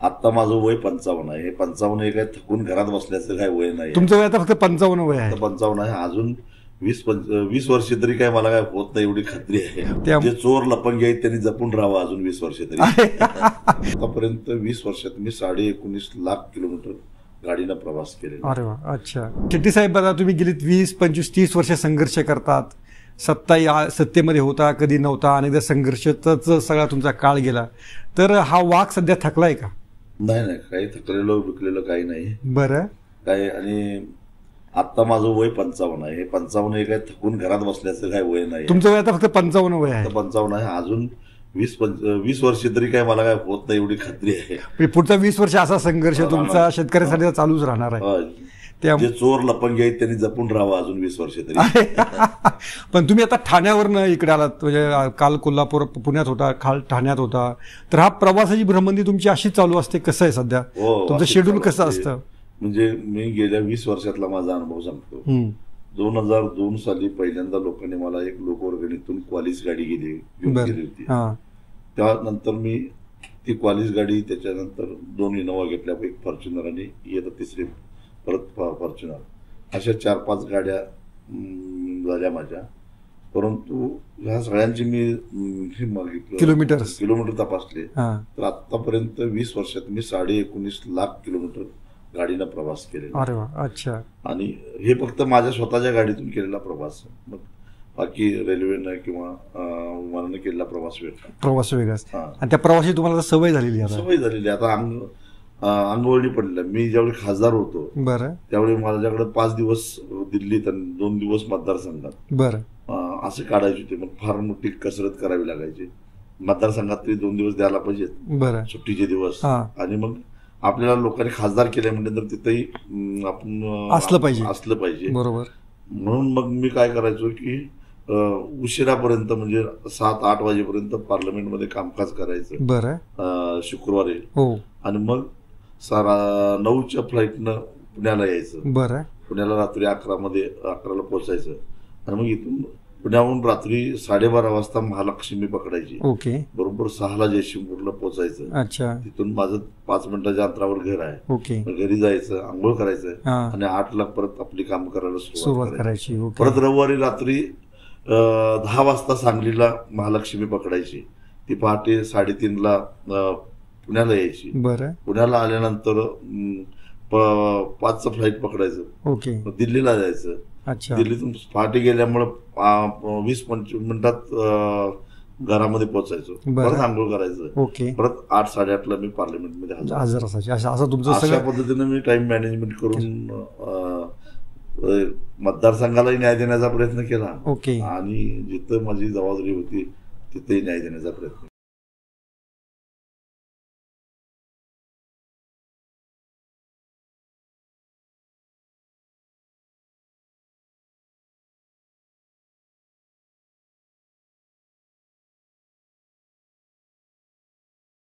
आता माझं वय 55 आहे. 55 हे काय थकून घरात बसल्याचं काय वय नाही. तुमचं वय आता फक्त 55 वय आहे. 55 आहे. अजून 20 वर्ष तरी काय मला काय होत नाही एवढी खात्री आहे. जे चोर लपंगी आहेत त्यांनी जपून राहावं अजून 20 वर्ष तरी. आतापर्यंत 20 वर्षात मी 19.5 लाख किलोमीटर गाडीनं प्रवास केलेला. अरे वा, अच्छा. शेट्टी साहेब, बघा तुम्ही गेलीत 20, 25, 30 वर्ष संघर्ष करतात. सत्तेमध्ये होता, कधी नव्हता, अनेकदा संघर्षाचाच सगळा तुमचा काळ गेला. तर हा वाघ सध्या थकलाय का? नाही, काही थकलेलं विकलेलं काही नाही. बरं. काय, आणि आता माझं वय 55 आहे. 55 हे काय थकून घरात बसल्याचं काय वय नाही. तुमचं वय आता फक्त 55 वय आहे. 55 आहे. अजून 20 वर्ष तरी काय मला काय होत नाही एवढी खात्री आहे. पुढचा 20 वर्ष असा संघर्ष तुमचा शेतकऱ्यांसाठी चालूच राहणार आहे. जे चोर लपंगी आहेत त्यांनी जपून राहावं अजून 20 वर्ष तरी. पण तुम्ही आता ठाण्यावरनं इकडे आलात, म्हणजे काल कोल्हापूर, पुण्यात होता, काल ठाण्यात होता. तर हा प्रवासाची भ्रमंती तुमची अशीच चालू असते? कसं आहे सध्या तुमचं शेड्यूल कसं असतं? म्हणजे मी गेल्या 20 वर्षातला माझा अनुभव सांगतो. 2002 साली पहिल्यांदा लोकांनी मला एक लोकवर्गणीतून क्वालिस गाडी घेऊन गेली होती. त्यानंतर मी ती क्वालिस गाडी, त्याच्यानंतर 2 इनोवा घेतल्या, एक फॉर्च्युनर आणि येतं तिसरी परत फॉर्च्युनर, अशा 4-5 गाड्या झाल्या माझ्या. परंतु ह्या सगळ्यांची मी किलोमीटर तपासले. तर आतापर्यंत 20 वर्षात मी 19.5 लाख किलोमीटर गाडीनं प्रवास केलेला. अरे वा, अच्छा. आणि हे फक्त माझ्या स्वतःच्या गाडीतून केलेला प्रवास. मग बाकी रेल्वेनं किंवा विमानानं केलेला प्रवास वेगळाच. आणि त्या प्रवासाची तुम्हाला सवय झालेली आहे. आता अंगवळणी पडलेला. मी ज्यावेळी खासदार होतो, बरं, त्यावेळी माझ्याकडे 5 दिवस दिल्लीत आणि 2 दिवस मतदारसंघात, बरं, असे काढायचे होते. मग फार मोठी कसरत करावी लागायची. मतदारसंघात तरी 2 दिवस द्यायला पाहिजेत, बरं, सुट्टीचे दिवस. आणि मग आपल्याला लोकांनी खासदार केले म्हणजे तर तिथेही आपण असलं पाहिजे, बरोबर. म्हणून मग मी काय करायचो की उशिरापर्यंत, म्हणजे 7-8 वाजेपर्यंत पार्लमेंटमध्ये कामकाज करायचं, बरं, शुक्रवारी. आणि मग 9च्या फ्लाईटनं पुण्याला यायचं, बरं. पुण्याला रात्री 11ला पोहोचायचं. आणि मग इथून पुण्याहून रात्री 12:30 वाजता महालक्ष्मी पकडायची. ओके. बरोबर 6ला जयसिंगपूरला पोहोचायचं. अच्छा. तिथून माझं 5 मिनिटाच्या अंतरावर घर आहे. ओके. घरी जायचं, आंघोळ करायचं आणि 8ला परत आपली काम करायला सुरुवात करायची. परत रविवारी रात्री 10 वाजता सांगलीला महालक्ष्मी पकडायची. ती पहाटे 3:30ला पुण्याला यायची. बरं. पुण्याला आल्यानंतर 5चं फ्लाईट पकडायचं. ओके. दिल्लीला जायचं. अच्छा. दिल्लीतून पहाटे गेल्यामुळं 20-25 मिनिटात घरामध्ये पोहोचायचो. परत आंघोळ करायचं. ओके. परत 8-8:30ला मी पार्लमेंटमध्ये हजर असायचं. अशा पद्धतीने मी टाइम मॅनेजमेंट करून मतदारसंघालाही न्याय देण्याचा प्रयत्न केला. ओके. आणि जिथं माझी जबाबदारी होती तिथेही न्याय देण्याचा प्रयत्न.